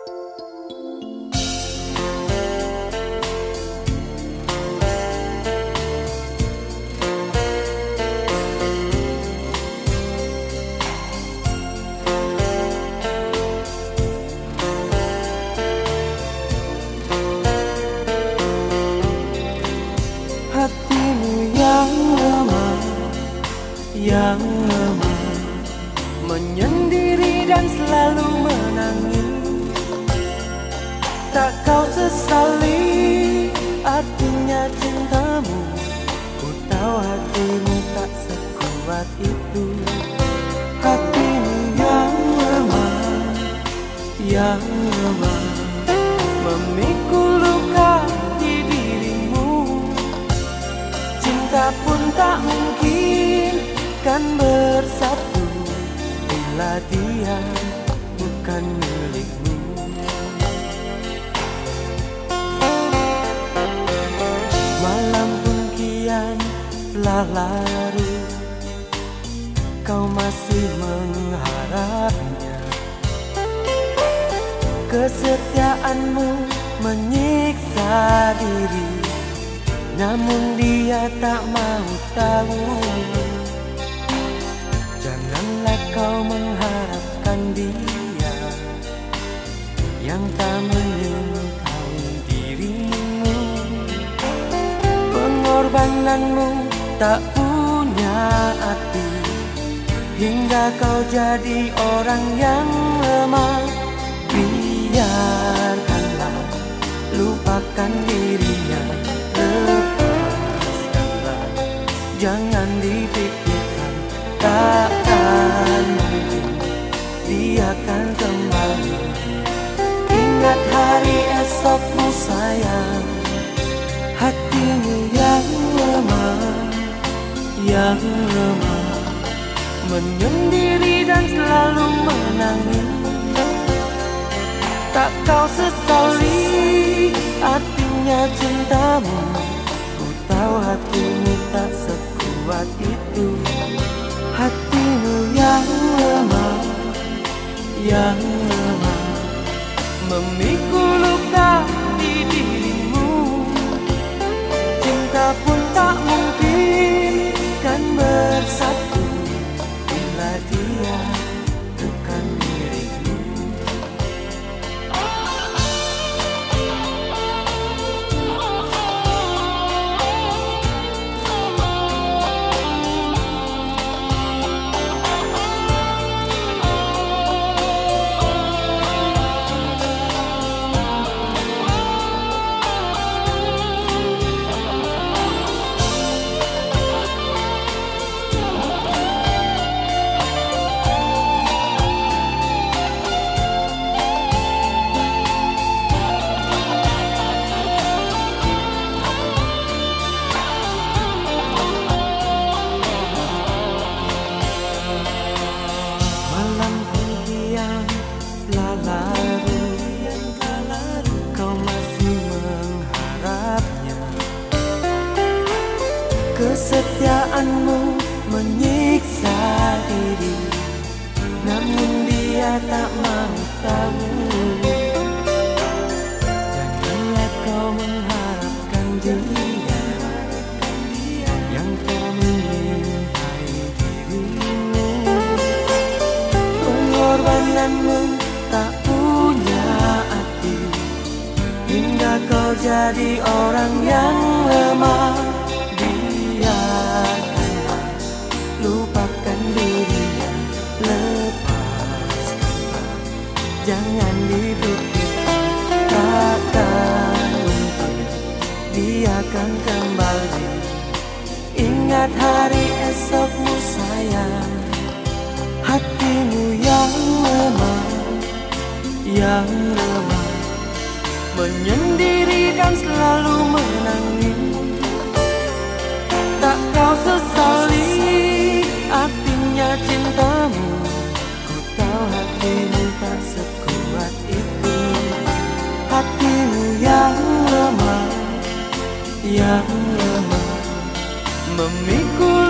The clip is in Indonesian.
Yang lemah, menyendiri dan selalu menangis. Tak kau sesali artinya cintamu. Ku tahu hatimu tak sekuat itu. Hatimu yang lemah, memikul luka di dirimu. Cinta pun tak mungkin kan bersatu bila dia bukan milikmu. Malam pun kian telah larut, kau masih mengharapnya. Kesetiaanmu menyiksa diri, namun dia tak mau tahu. Janganlah kau mengharapkan dia yang tak menyukai dirimu. Pengorbananmu tak punya arti hingga kau jadi orang yang lemah. Biarkanlah, lupakan dirinya, lepaskanlah, jangan dipikirkan. Takkan mungkin dia akan kembali. Ingat hari esokmu sayang. Hatimu yang lemah, menyendiri dan selalu menangis. Tak kau sesali artinya cintamu. Ku tahu hatimu tak sekuat itu. Hatimu yang lemah, memikul luka di dirimu. Cinta pun tak mungkin kan bersatu bila dia bukan milikmu. Kesetiaanmu menyiksa diri, namun dia tak mau tahu. Janganlah kau mengharapkan dia yang tak menyukai dirimu. Pengorbananmu tak punya arti hingga kau jadi orang yang lemah. Biarkanlah, lupakan dirinya, lepaskanlah, jangan dipikirkan. Takkan mungkin dia akan kembali. Ingat hari esokmu sayang. Hatimu yang lemah, menyendiri dan selalu menangis. Tak kau sesali artinya cintamu. Ku tahu hatimu tak sekuat itu. Hatimu yang lemah, memikul